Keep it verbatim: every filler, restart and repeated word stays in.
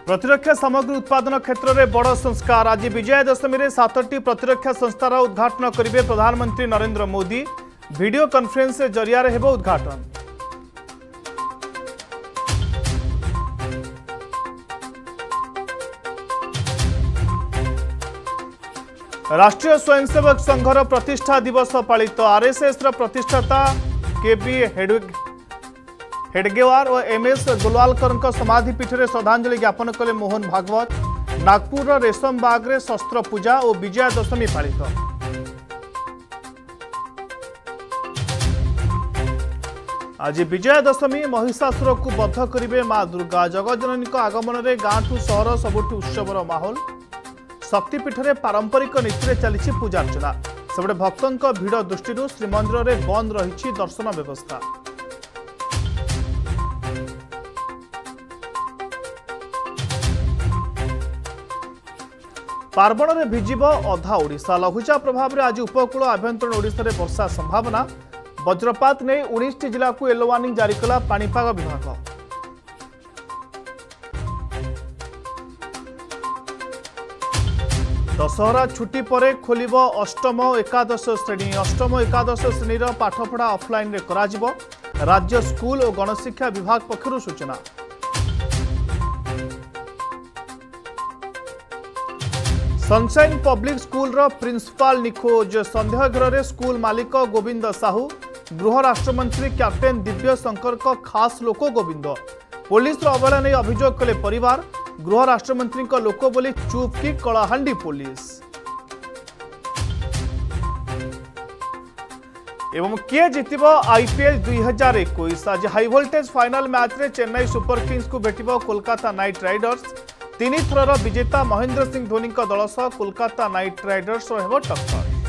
प्रतिरक्षा सामग्री उत्पादन क्षेत्र में बड़ संस्कार। आज विजया दशमी में सातटी प्रतिरक्षा संस्थार उद्घाटन करेंगे प्रधानमंत्री नरेंद्र मोदी। वीडियो कॉन्फ्रेंस जरिया हेब उद्घाटन। राष्ट्रीय स्वयंसेवक संघर प्रतिष्ठा दिवस पालित। आरएसएस प्रतिष्ठाता के बी हेडगेवार और एमएस गोलवालकर समाधि पीठ में श्रद्धांजलि ज्ञापन कले मोहन भागवत। नागपुर रेशम बाग रे शस्त्र पूजा और विजया दशमी पालित। आज विजया दशमी महिषासुर को बध करिवे मां दुर्गा। जगज्जननी आगमन में गांव ठू सहर सबुठ उत्सवर माहौल। शक्तिपीठ में पारंपरिक नीति चली पूजार्चना। सेपटे भक्तों भिड़ दृष्टि श्रीमंदिर में बंद रही दर्शन व्यवस्था। पार्वण में भिजिब अधा ओडिशा। लघुचाप प्रभाव में आज उपकूल आभ्यंतरण ओडिशा में वर्षा संभावना। वज्रपात नहीं उन्नीस जिला को येलो वार्निंग जारी कला पाणीपाग विभाग। दशहरा छुट्टी पर खोलिब अष्टम एकादश श्रेणी। अष्टम एकादश श्रेणीर पाठपढ़ा ऑफलाइन रे कराजिब। राज्य स्कूल और गणशिक्षा विभाग पक्षरु सूचना। सनशाइन पब्लिक स्कूल रो प्रिंसिपाल निखोज। संदेह घर स्कूल मालिक गोविंद साहू। गृह राष्ट्रमंत्री कैप्टेन दिव्य शंकर को खास लोक गोविंद। पुलिस अवहेला नहीं अभियोग कले परिवार। गृह राष्ट्रमंत्री लोक बोली चुप की कलाहांडी पुलिस। एवं किए जितिब आईपीएल दुई हजार इक्कीस। आज हाई वोल्टेज फाइनल मैच रे चेन्नई सुपर किंग्स को भेटिब कोलकाता नाइट राइडर्स। तीन थरर विजेता महेंद्र सिंह धोनी दल सह कोलकाता नाइट राइडर्स हेब टक्कर।